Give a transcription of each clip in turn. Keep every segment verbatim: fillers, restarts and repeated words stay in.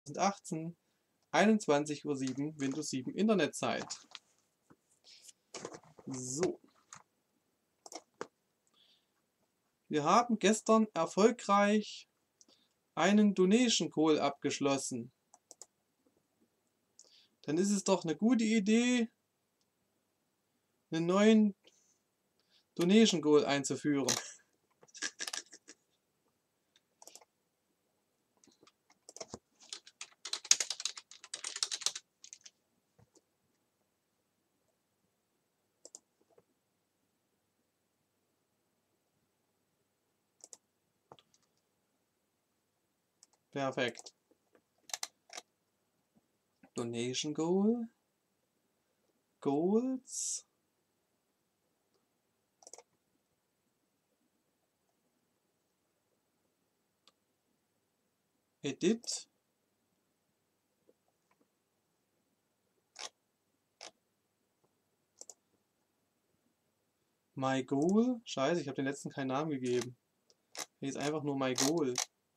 achtzehn, einundzwanzig Uhr sieben, Windows sieben Internetzeit. So. Wir haben gestern erfolgreich einen Donation Call abgeschlossen. Dann ist es doch eine gute Idee, einen neuen Donation Call einzuführen. Perfekt. Donation Goal. Goals. Edit. My Goal. Scheiße, ich habe den letzten keinen Namen gegeben. Hier ist einfach nur My Goal.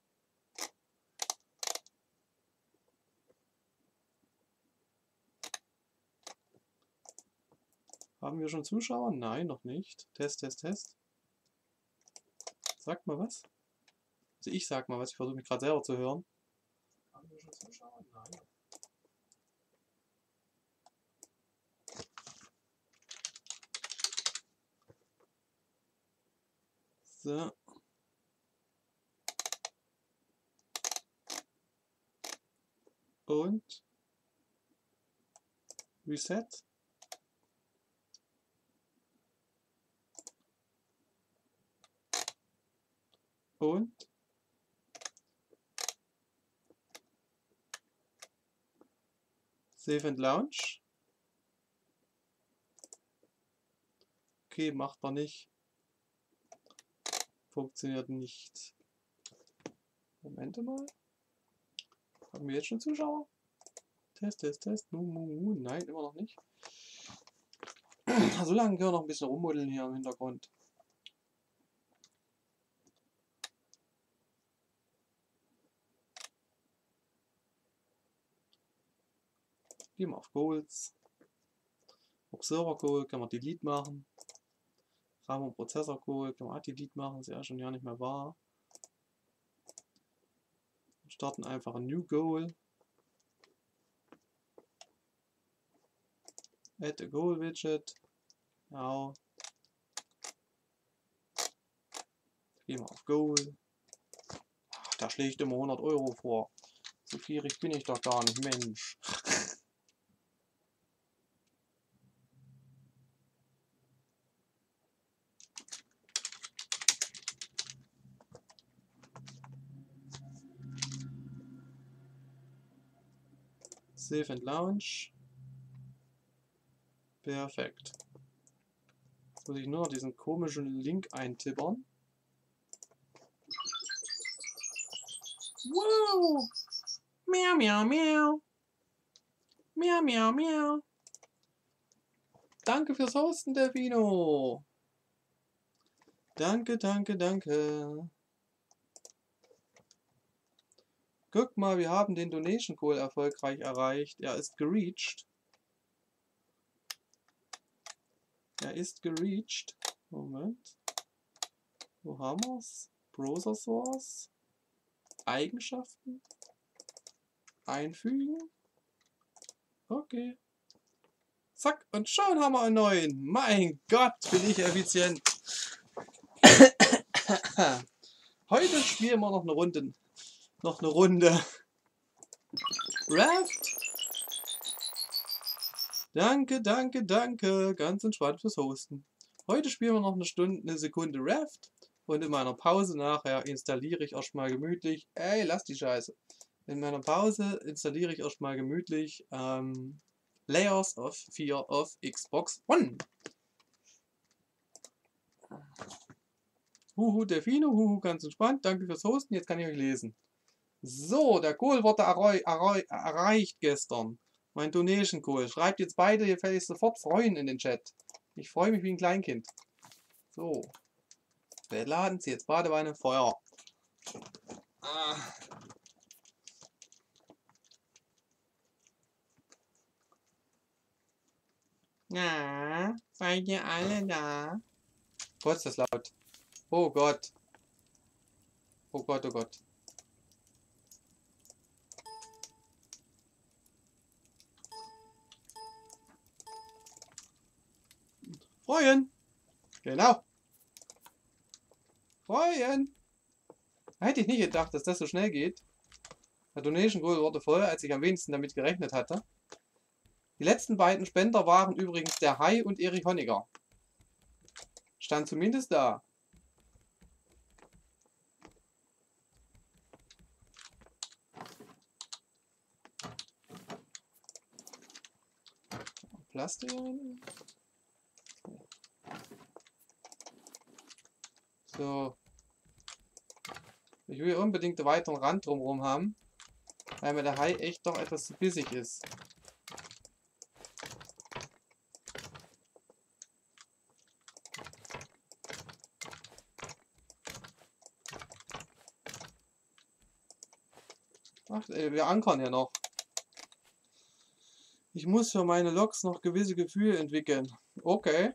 Haben wir schon Zuschauer? Nein, noch nicht. Test, Test, Test. Sagt mal was. Also ich sag mal was, ich versuche mich gerade selber zu hören. Haben wir schon Zuschauer? Nein. So. Und Reset. Und Save and Launch. Okay, macht man nicht. Funktioniert nicht. Moment mal. Haben wir jetzt schon Zuschauer? Test, Test, Test. Nu, nu, nu. Nein, immer noch nicht. So lange können wir noch ein bisschen rummuddeln hier im Hintergrund. Gehen wir auf Goals. Observer Goal kann man Delete machen. RAM und Prozessor Goal kann man auch Delete machen, ist ja schon ja nicht mehr wahr. Wir starten einfach ein New Goal. Add a Goal Widget. Genau. Gehen wir auf Goal. Ach, da schlägt immer hundert Euro vor. So gierig bin ich doch gar nicht, Mensch. Save and Launch. Perfekt. Jetzt muss ich nur noch diesen komischen Link eintippern. Wow! Miau, miau, miau. Miau, miau, miau. Danke fürs Hosten, Delfino. Danke, danke, danke. Guck mal, wir haben den Donation Goal erfolgreich erreicht. Er ist gereached. Er ist gereached. Moment. Wo haben wir es? Browser Source. Eigenschaften. Einfügen. Okay. Zack, und schon haben wir einen neuen. Mein Gott, bin ich effizient. Heute spielen wir noch eine Runde. Noch eine Runde. Raft. Danke, danke, danke. Ganz entspannt fürs Hosten. Heute spielen wir noch eine Stunde, eine Sekunde Raft. Und in meiner Pause nachher installiere ich erstmal gemütlich. Ey, lass die Scheiße. In meiner Pause installiere ich erstmal gemütlich ähm, Layers of Fear of Xbox One. Huhu, Delfino, huhu, ganz entspannt. Danke fürs Hosten. Jetzt kann ich euch lesen. So, der Goal wurde erreicht gestern. Mein Donation Goal. Schreibt jetzt beide, ihr werdet sofort freuen in den Chat. Ich freue mich wie ein Kleinkind. So. Wir laden sie jetzt Badewanne, Feuer. Ah. Na, seid ihr alle da? Gott, ist das laut. Oh Gott. Oh Gott, oh Gott. Freuen. Genau. Freuen. Hätte ich nicht gedacht, dass das so schnell geht. Der Donation Goal wurde voll, als ich am wenigsten damit gerechnet hatte. Die letzten beiden Spender waren übrigens der Hai und Erich Honecker. Stand zumindest da. Plastik. So. Ich will unbedingt einen weiteren Rand drumherum haben, weil mir der Hai echt doch etwas zu bissig ist. Ach, ey, wir ankern ja noch. Ich muss für meine Loks noch gewisse Gefühle entwickeln. Okay.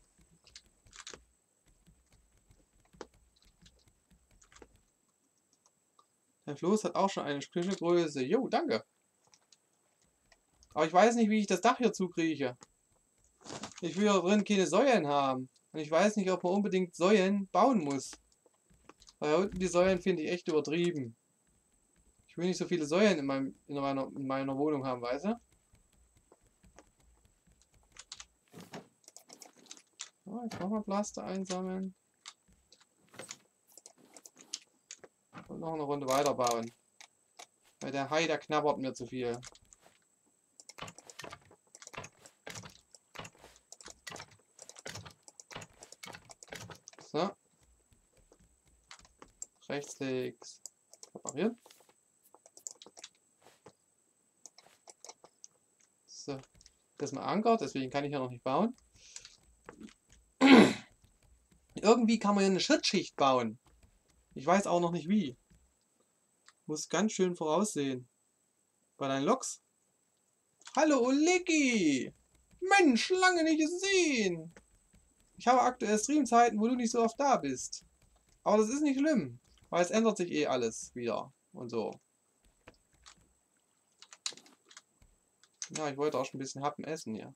Der Floß hat auch schon eine Größe. Jo, danke. Aber ich weiß nicht, wie ich das Dach hier zukrieche. Ich will hier drin keine Säulen haben. Und ich weiß nicht, ob man unbedingt Säulen bauen muss. Weil unten die Säulen finde ich echt übertrieben. Ich will nicht so viele Säulen in, meinem, in, meiner, in meiner Wohnung haben, weißt du? So, jetzt nochmal Plaste einsammeln. Und noch eine Runde weiterbauen. Weil der Hai, der knabbert mir zu viel. So. Rechts, links. Reparieren. So. Das ist mal Anker, deswegen kann ich ja noch nicht bauen. Irgendwie kann man ja eine Schrittschicht bauen. Ich weiß auch noch nicht wie. Muss ganz schön voraussehen. Bei deinen Loks. Hallo Olegi! Mensch, lange nicht gesehen! Ich habe aktuell Streamzeiten, wo du nicht so oft da bist. Aber das ist nicht schlimm, weil es ändert sich eh alles wieder und so. Ja, ich wollte auch schon ein bisschen Happen essen hier.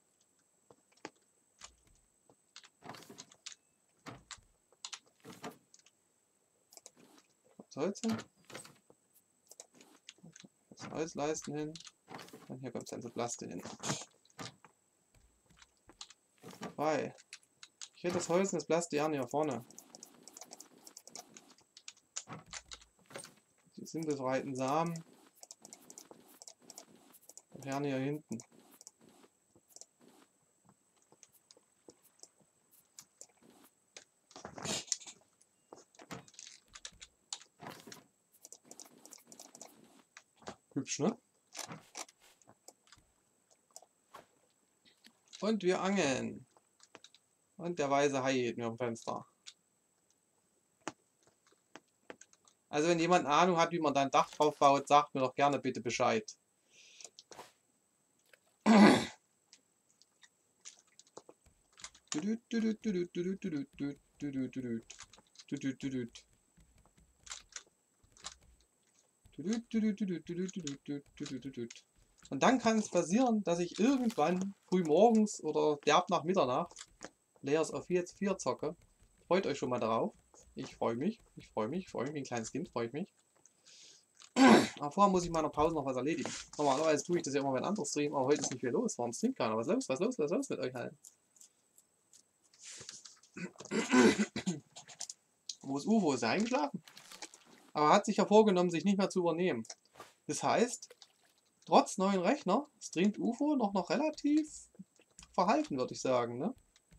Das Holz hin. Das Holzleisten hin. Und hier kommt das ganze Plaste hin. Weil ich hätte das Holz und das Plaste gerne hier vorne. Die sind befreiten Samen. Und gerne hier hinten. Hübsch, ne? Und wir angeln. Und der weiße Hai geht mir am Fenster. Also wenn jemand eine Ahnung hat, wie man da ein Dach drauf baut, sagt mir doch gerne bitte Bescheid. Und dann kann es passieren, dass ich irgendwann früh morgens oder derb nach Mitternacht Layers of jetzt vier zocke. Freut euch schon mal darauf. Ich freue mich, ich freue mich, ich freue mich, wie ein kleines Kind freue ich mich. Aber vorher muss ich meiner Pause noch was erledigen. Normalerweise tue ich das ja immer, wenn ein anderes Stream, aber heute ist nicht viel los. Warum streamt keiner? Was los, was los, was los mit euch halt? Wo ist Ufo? Ist er eingeschlafen? Aber hat sich ja vorgenommen, sich nicht mehr zu übernehmen. Das heißt, trotz neuen Rechner streamt Ufo noch, noch relativ verhalten, würde ich sagen. Ne?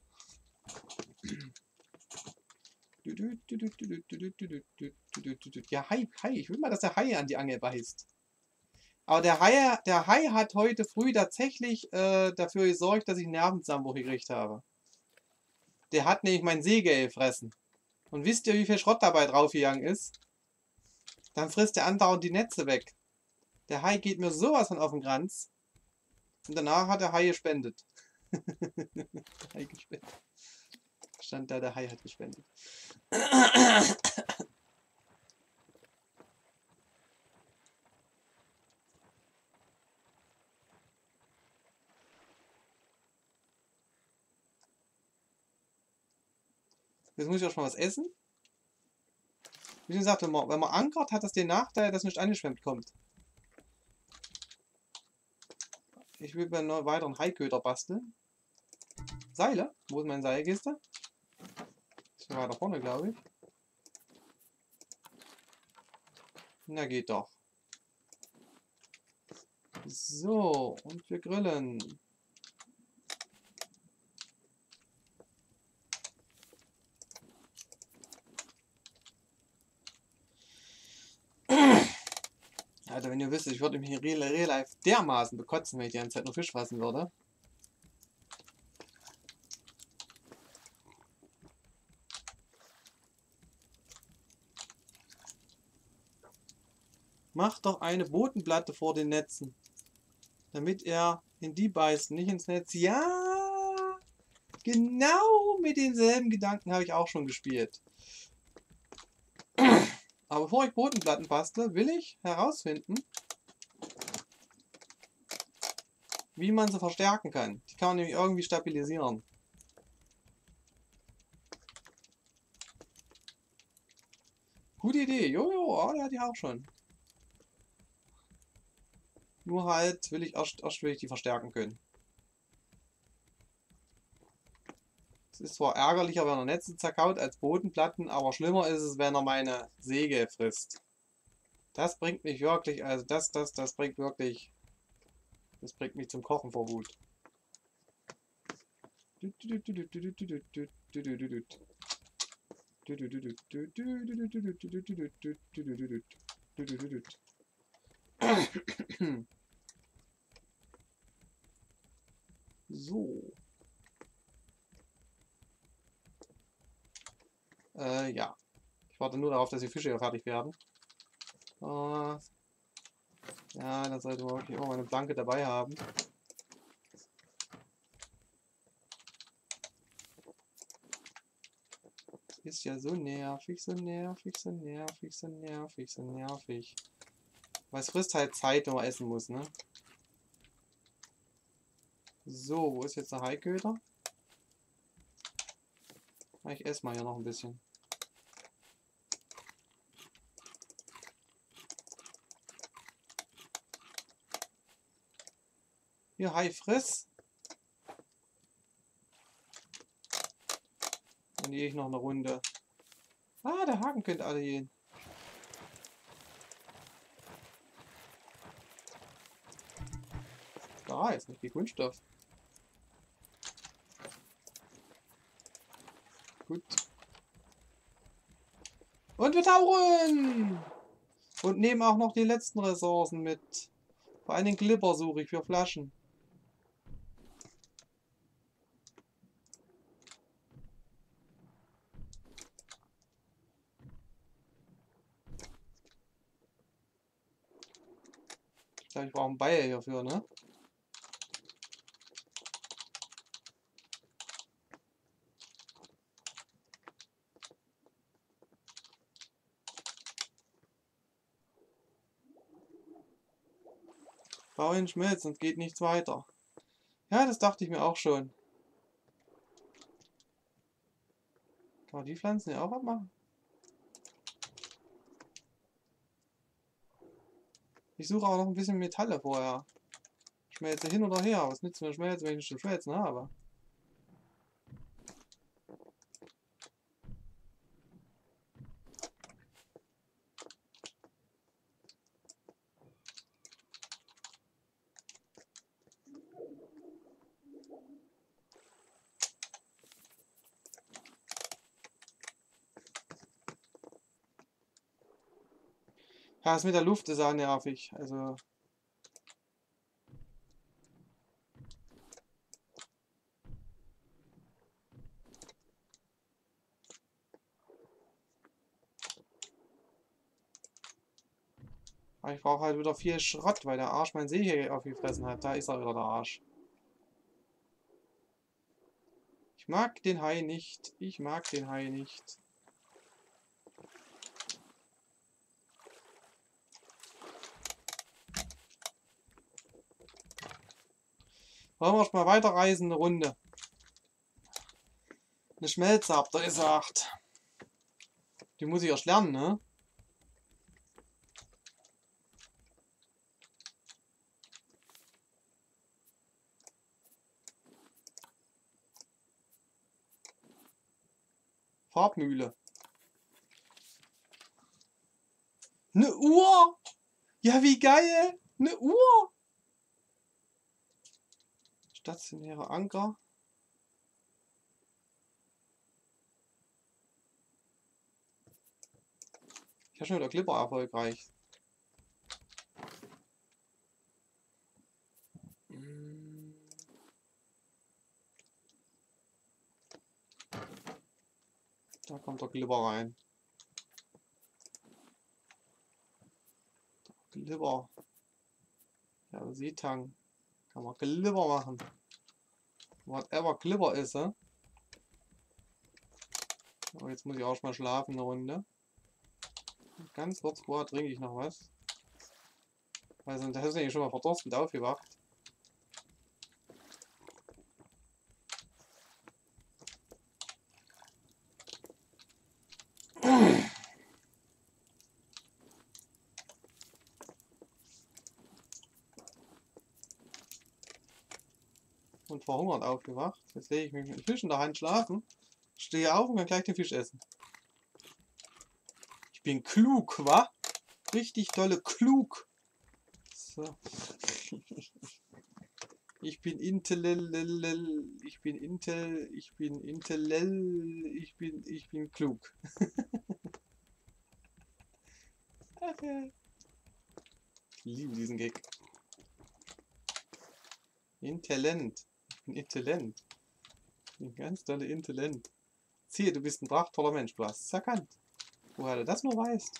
Ja, Hai, Hai. Ich will mal, dass der Hai an die Angel beißt. Aber der Hai, der Hai hat heute früh tatsächlich äh, dafür gesorgt, dass ich einen Nervenzusammenbruch gekriegt habe. Der hat nämlich mein Segel gefressen. Und wisst ihr, wie viel Schrott dabei draufgegangen ist? Dann frisst der andauernd die Netze weg. Der Hai geht mir sowas von auf den Kranz. Und danach hat der Hai gespendet. Der Hai gespendet. Stand da, der Hai hat gespendet. Jetzt muss ich auch schon was essen. Wie gesagt, wenn man, wenn man ankert, hat das den Nachteil, dass nicht angeschwemmt kommt. Ich will bei einer weiteren Haiköder basteln. Seile? Wo ist meine Seilkiste? Ist weiter vorne, glaube ich. Na, geht doch. So, und wir grillen. Alter, wenn ihr wisst, ich würde mich in Real, Real Life dermaßen bekotzen, wenn ich die ganze Zeit nur Fisch fressen würde. Mach doch eine Bodenplatte vor den Netzen, damit er in die beißt, nicht ins Netz. Ja, genau mit denselben Gedanken habe ich auch schon gespielt. Aber bevor ich Bodenplatten bastle, will ich herausfinden, wie man sie verstärken kann. Die kann man nämlich irgendwie stabilisieren. Gute Idee. Jojo, oh, der hat die auch schon. Nur halt will ich erst, erst will ich die verstärken können. Es ist zwar ärgerlicher, wenn er Netze zerkaut als Bodenplatten, aber schlimmer ist es, wenn er meine Säge frisst. Das bringt mich wirklich, also das, das, das bringt wirklich, das bringt mich zum Kochen vor Wut. So. Äh, ja. Ich warte nur darauf, dass die Fische hier fertig werden. Äh, ja, dann sollte man wirklich auch mal eine Planke dabei haben. Das ist ja so nervig, so nervig, so nervig, so nervig, so nervig. Weil es frisst halt Zeit, wenn man essen muss, ne? So, wo ist jetzt der Haiköder? Ich esse mal hier noch ein bisschen. Hier, Hai, friss! Dann gehe ich noch eine Runde. Ah, der Haken könnte alle gehen. Da, jetzt nicht viel Kunststoff. Gut. Und wir tauchen! Und nehmen auch noch die letzten Ressourcen mit. Vor allem den Glipper suche ich für Flaschen. Ich glaube, ich brauche einen Beil hierfür, ne? Bau ihn Schmelz, sonst geht nichts weiter. Ja, das dachte ich mir auch schon. Kann man die Pflanzen ja auch abmachen? Ich suche auch noch ein bisschen Metalle vorher. Schmelze hin oder her. Was nützt mir Schmelz, wenn ich nicht zum Schmelzen habe? Ja, das mit der Luft ist auch nervig. Also. Aber ich brauche halt wieder viel Schrott, weil der Arsch mein See hier aufgefressen hat. Da ist er wieder, der Arsch. Ich mag den Hai nicht. Ich mag den Hai nicht. Wollen wir mal weiterreisen, eine Runde. Eine Schmelze, habt ihr gesagt. Die muss ich erst lernen, ne? Farbmühle. Eine Uhr! Ja, wie geil! Eine Uhr! Stationäre Anker. Ich habe schon wieder Clipper erfolgreich. Da kommt der Glibber rein. Glibber. Ja, Seetang. Kann man Glibber machen. Whatever Glibber ist, eh? Aber jetzt muss ich auch mal schlafen eine Runde. Ganz kurz vorher trinke ich noch was. Weil sonst hast du ja schon mal verdurstet aufgewacht. Und verhungert aufgewacht. Jetzt lege ich mich mit dem Fisch in der Hand schlafen, stehe auf und kann gleich den Fisch essen. Ich bin klug, wa? Richtig dolle klug. So. Ich bin Intel, ich bin Intel, ich bin Intel, ich bin, ich bin klug. Okay. Ich liebe diesen Gag. Intellent. Ich bin Intellent. Ich bin ganz tolle Intellent. Siehe, du bist ein prachtvoller Mensch. Du hast es erkannt. Woher du das nur weißt.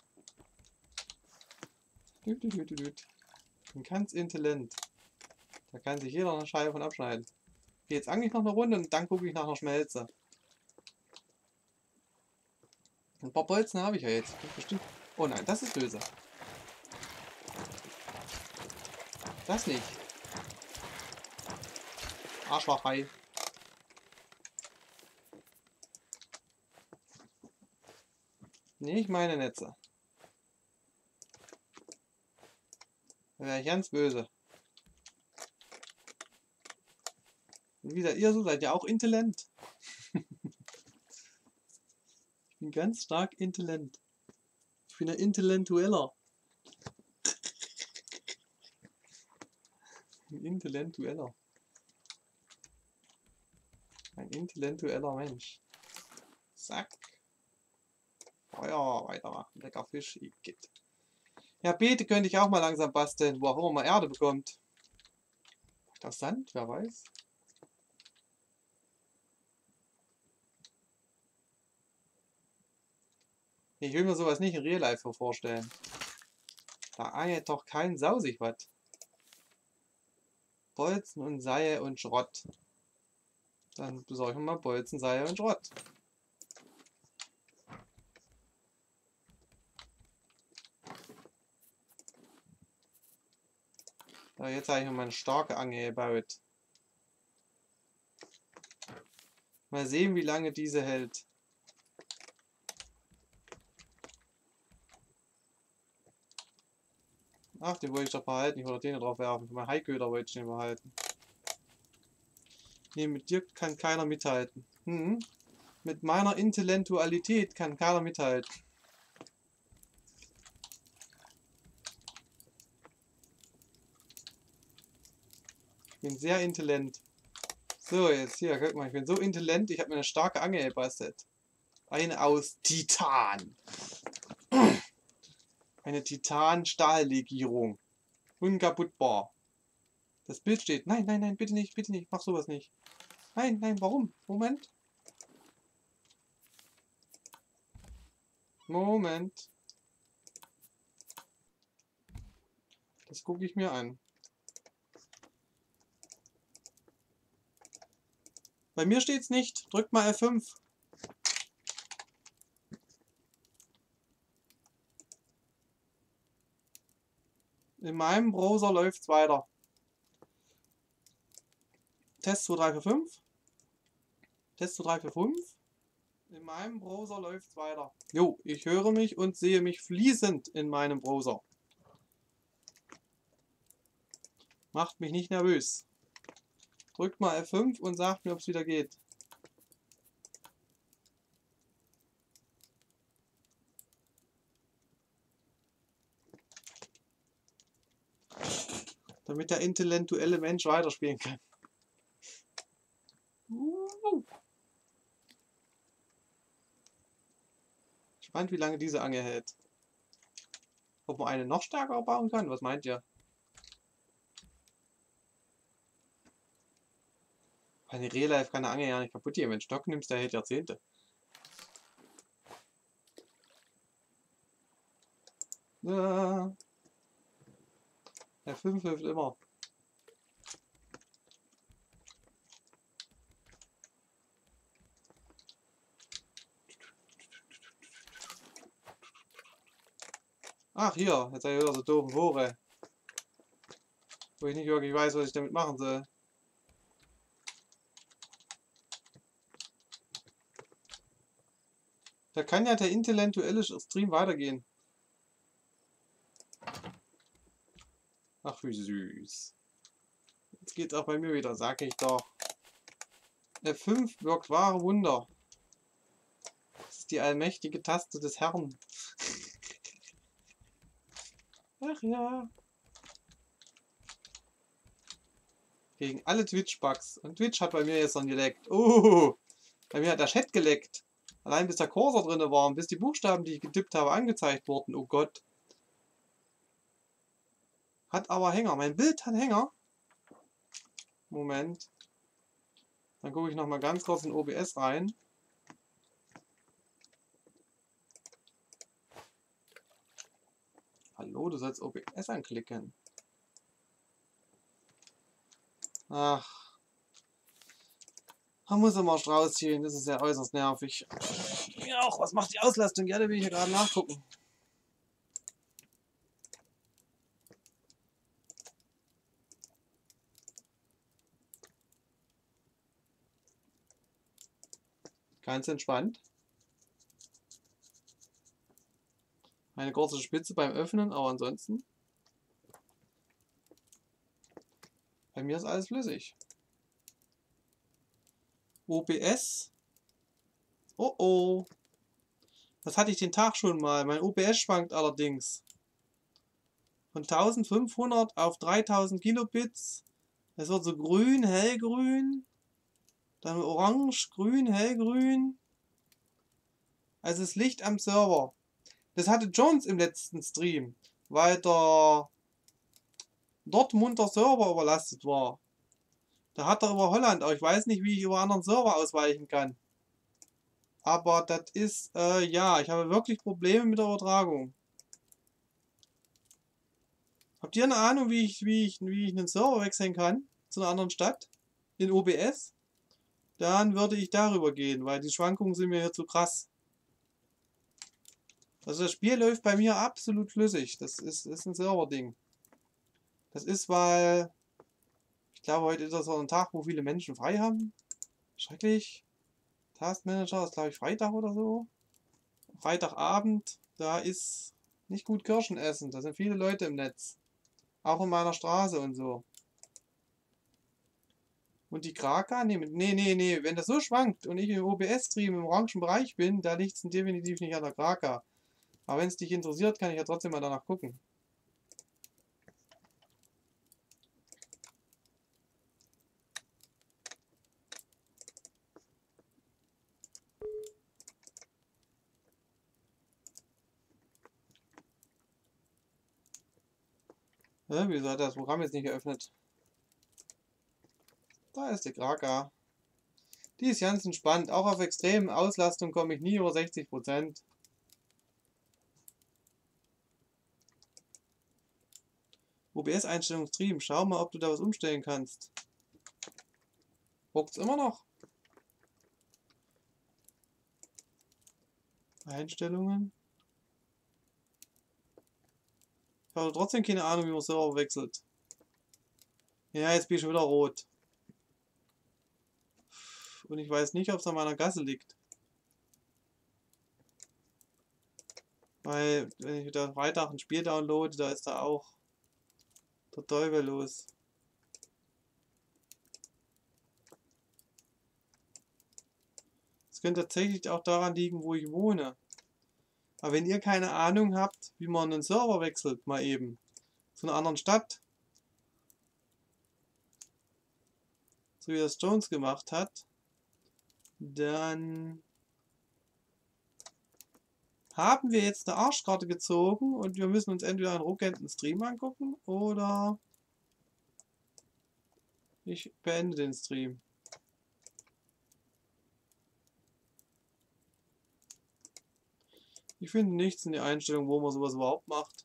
Ich bin ganz Intellent. Da kann sich jeder eine Scheibe von abschneiden. Jetzt eigentlich noch eine Runde und dann gucke ich nach einer Schmelze. Ein paar Bolzen habe ich ja jetzt. Bestimmt. Oh nein, das ist böse. Das nicht. Arschlochhai. Nicht meine Netze. Da wäre ich ganz böse. Und wie seid ihr so? Seid ihr auch Intellent? Ich bin ganz stark Intellent. Ich bin ein Intellektueller. Ein Intellektueller. Ein intellektueller Mensch. Zack. Feuer, weitermachen. Lecker Fisch. Igitt. Ja, Beete könnte ich auch mal langsam basteln, wo auch immer man Erde bekommt. Das Sand, wer weiß. Ich will mir sowas nicht in Real Life so vorstellen. Da angelt doch kein Sau sich was. Bolzen und Seile und Schrott. Dann besorgen wir mal Bolzen, Seile und Schrott. So, jetzt habe ich mir mal eine starke Angel gebaut. Mal sehen, wie lange diese hält. Ach, den wollte ich doch behalten. Ich wollte den drauf werfen. Mein Haiköder wollte ich nicht behalten. Nee, mit dir kann keiner mithalten. Hm. Mit meiner Intellektualität kann keiner mithalten. Ich bin sehr intelligent. So, jetzt hier, guck mal, ich bin so intelligent, ich habe mir eine starke Angel gebastelt. Eine aus Titan. Eine Titan-Stahllegierung. Unkaputtbar. Das Bild steht. Nein, nein, nein, bitte nicht, bitte nicht, mach sowas nicht. Nein, nein, warum? Moment. Moment. Das gucke ich mir an. Bei mir steht's nicht. Drückt mal F fünf. In meinem Browser läuft's weiter. Test zwei drei vier fünf. Test zwei drei vier fünf. In meinem Browser läuft's weiter. Jo, ich höre mich und sehe mich fließend in meinem Browser. Macht mich nicht nervös. Drückt mal F fünf und sagt mir, ob es wieder geht. Damit der intellektuelle Mensch weiterspielen kann. Spannend, wie lange diese Angel hält. Ob man eine noch stärker bauen kann? Was meint ihr? Eine Real Life kann eine Angel ja nicht kaputt gehen. Wenn du Stock nimmst, der hält Jahrzehnte. Ja. F fünf hilft immer. Ach hier, jetzt habe ich wieder so doofe Rohre. Wo ich nicht wirklich weiß, was ich damit machen soll. Da kann ja der intellektuelle Stream weitergehen. Ach, wie süß. Jetzt geht's auch bei mir wieder, sag ich doch. F fünf wirkt wahre Wunder. Das ist die allmächtige Taste des Herrn. Ach ja. Gegen alle Twitch-Bugs. Und Twitch hat bei mir jetzt dann geleckt. Oh, bei mir hat der Chat geleckt. Allein bis der Cursor drin war und bis die Buchstaben, die ich getippt habe, angezeigt wurden. Oh Gott. Hat aber Hänger. Mein Bild hat Hänger. Moment. Dann gucke ich nochmal ganz kurz in O B S rein. Hallo, du sollst O B S anklicken. Ach. Man muss immer rausziehen, das ist ja äußerst nervig. Ja, auch, was macht die Auslastung? Ja, da will ich ja gerade nachgucken. Ganz entspannt. Eine kurze Spitze beim Öffnen, aber ansonsten. Bei mir ist alles flüssig. O B S. Oh oh. Das hatte ich den Tag schon mal. Mein O B S schwankt allerdings. Von eintausendfünfhundert auf dreitausend Kilobits. Es wird so grün, hellgrün. Dann orange, grün, hellgrün. Also das Licht am Server. Das hatte Jones im letzten Stream, weil der Dortmunder Server überlastet war. Da hat er über Holland, aber ich weiß nicht, wie ich über anderen Server ausweichen kann. Aber das ist, äh, ja, ich habe wirklich Probleme mit der Übertragung. Habt ihr eine Ahnung, wie ich, wie ich, wie ich einen Server wechseln kann zu einer anderen Stadt in O B S? Dann würde ich darüber gehen, weil die Schwankungen sind mir hier zu krass. Also das Spiel läuft bei mir absolut flüssig. Das ist, ist ein Server-Ding. Das ist, weil ich glaube, heute ist das so ein Tag, wo viele Menschen frei haben. Schrecklich. Taskmanager ist, glaube ich, Freitag oder so. Freitagabend, da ist nicht gut Kirschen essen. Da sind viele Leute im Netz. Auch in meiner Straße und so. Und die Kraka? Nee, nee, nee, nee. Wenn das so schwankt und ich im O B S-Stream im orangen Bereich bin, da liegt es definitiv nicht an der Kraka. Aber wenn es dich interessiert, kann ich ja trotzdem mal danach gucken. Ja, wieso hat das Programm jetzt nicht geöffnet? Da ist die Kraka. Die ist ganz entspannt. Auch auf extremen Auslastung komme ich nie über sechzig Prozent. O B S-Einstellung Stream. Schau mal, ob du da was umstellen kannst. Ruckt's immer noch? Einstellungen. Ich habe trotzdem keine Ahnung, wie man Server wechselt. Ja, jetzt bin ich schon wieder rot. Und ich weiß nicht, ob es an meiner Gasse liegt. Weil, wenn ich wieder Freitag ein Spiel downloade, da ist da auch der Teufel los. Es könnte tatsächlich auch daran liegen, wo ich wohne. Aber wenn ihr keine Ahnung habt, wie man einen Server wechselt, mal eben, zu einer anderen Stadt, so wie das Jones gemacht hat, dann haben wir jetzt eine Arschkarte gezogen und wir müssen uns entweder einen ruckenden Stream angucken oder ich beende den Stream. Ich finde nichts in der Einstellung, wo man sowas überhaupt macht.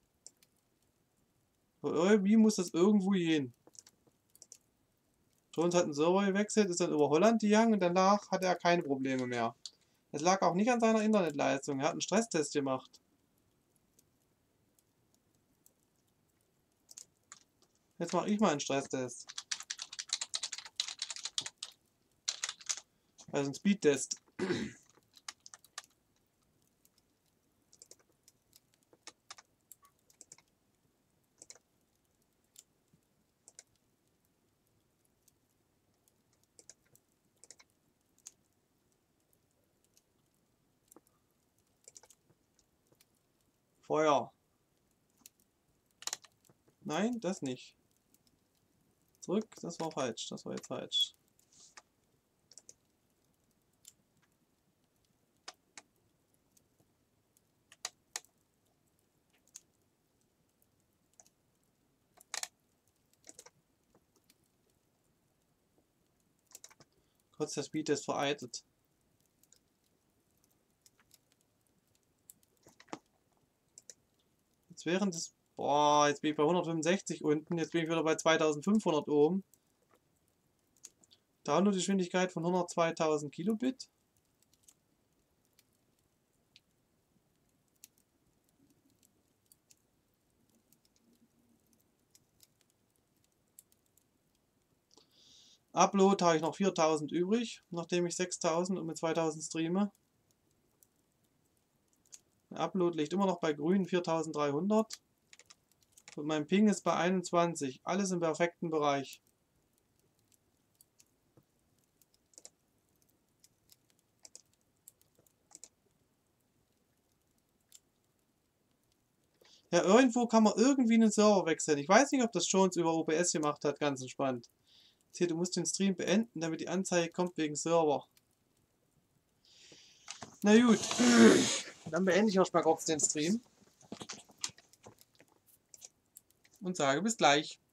Aber irgendwie muss das irgendwo gehen. Jones hat einen Server gewechselt, ist dann über Holland gegangen und danach hat er keine Probleme mehr. Es lag auch nicht an seiner Internetleistung, er hat einen Stresstest gemacht. Jetzt mache ich mal einen Stresstest. Also ein Speedtest. Feuer. Nein, das nicht. Zurück, das war falsch. Das war jetzt falsch. Kurz der Speedtest vereitet. Jetzt während des... Boah, jetzt bin ich bei hundertfünfundsechzig unten. Jetzt bin ich wieder bei zweitausendfünfhundert oben. Downloadgeschwindigkeit von hundertzweitausend Kilobit. Upload habe ich noch viertausend übrig, nachdem ich sechstausend und mit zweitausend streame. Der Upload liegt immer noch bei grünen viertausenddreihundert. Und mein Ping ist bei einundzwanzig. Alles im perfekten Bereich. Ja, irgendwo kann man irgendwie einen Server wechseln. Ich weiß nicht, ob das Jones über O B S gemacht hat, ganz entspannt. Hier, du musst den Stream beenden, damit die Anzeige kommt wegen Server. Na gut, dann beende ich erstmal kurz den Stream und sage bis gleich.